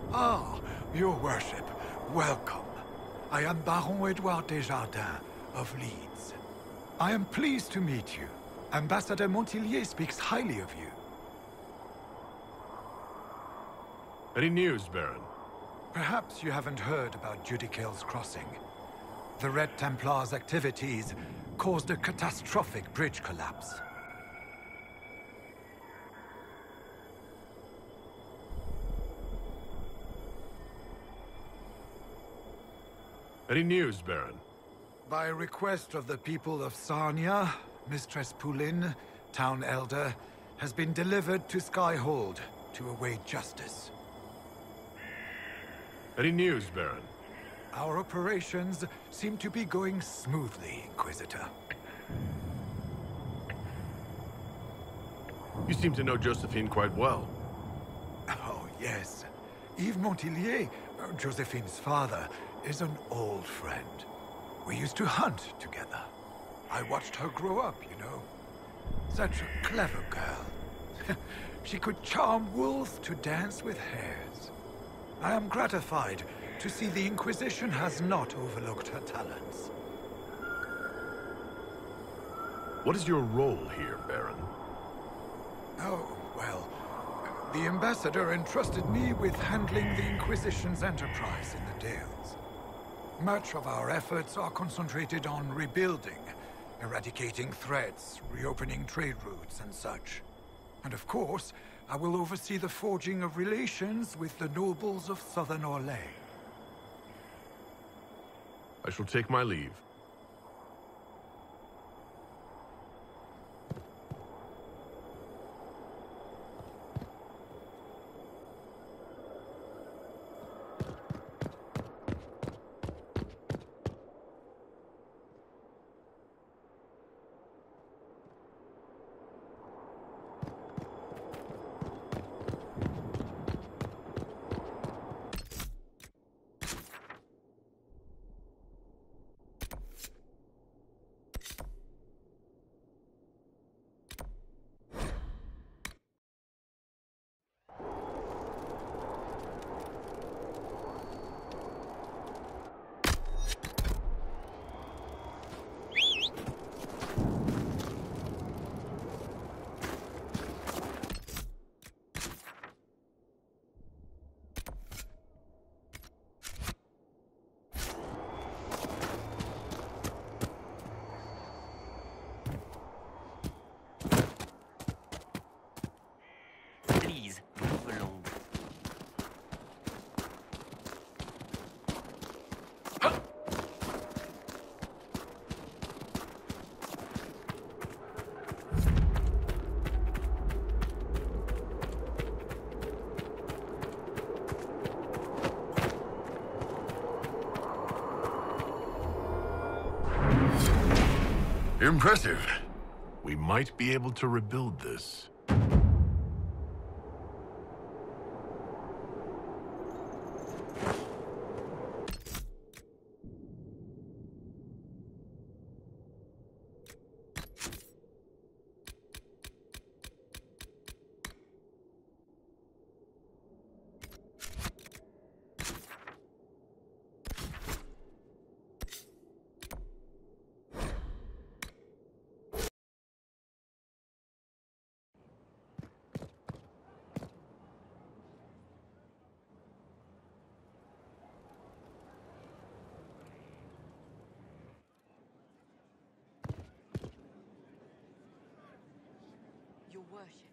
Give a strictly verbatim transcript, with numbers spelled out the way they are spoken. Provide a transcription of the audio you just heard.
Ah, your worship, welcome. I am Baron Edouard Desjardins of Leeds. I am pleased to meet you. Ambassador Montillier speaks highly of you. Any news, Baron? Perhaps you haven't heard about Judicale's crossing. The Red Templars' activities caused a catastrophic bridge collapse. Any news, Baron? By request of the people of Sarnia, Mistress Poulin, Town Elder, has been delivered to Skyhold to await justice. Any news, Baron? Our operations seem to be going smoothly, Inquisitor. You seem to know Josephine quite well. Oh, yes. Yves Montillier, Josephine's father, is an old friend. We used to hunt together. I watched her grow up, you know. Such a clever girl. She could charm wolves to dance with hares. I am gratified to see the Inquisition has not overlooked her talents. What is your role here, Baron? Oh, well, the Ambassador entrusted me with handling the Inquisition's enterprise in the Dales. Much of our efforts are concentrated on rebuilding, eradicating threats, reopening trade routes and such. And of course, I will oversee the forging of relations with the nobles of Southern Orlais. I shall take my leave. Impressive. We might be able to rebuild this. Your worship.